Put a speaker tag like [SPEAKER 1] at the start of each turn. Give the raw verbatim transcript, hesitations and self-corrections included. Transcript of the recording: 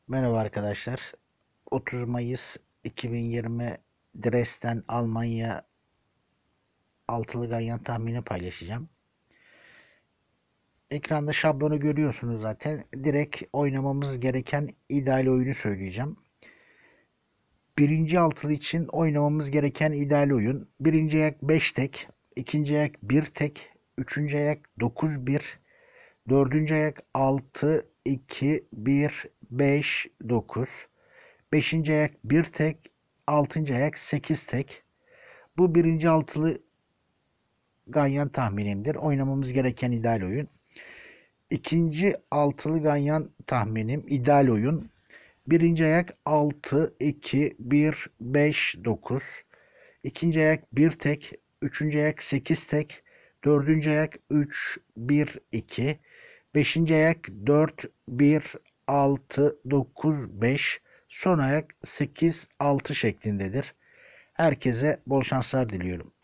[SPEAKER 1] Merhaba arkadaşlar. otuz Mayıs iki bin yirmi Dresden Almanya altılı ganyan tahmini paylaşacağım. Ekranda şablonu görüyorsunuz zaten. Direkt oynamamız gereken ideal oyunu söyleyeceğim. Birinci altılı için oynamamız gereken ideal oyun. Birinci ayak beş tek, ikinci ayak bir tek, üçüncü ayak dokuz bir, dördüncü ayak altı iki bir beş dokuz. Beşinci ayak bir tek, altıncı ayak sekiz tek. Bu birinci altılı ganyan tahminimdir. Oynamamız gereken ideal oyun. İkinci altılı ganyan tahminim ideal oyun. Birinci ayak altı iki bir beş dokuz. İkinci ayak bir tek, üçüncü ayak sekiz tek, dördüncü ayak üç bir iki, beşinci ayak dört bir altı dokuz beş, son ayak sekiz altı şeklindedir. Herkese bol şanslar diliyorum.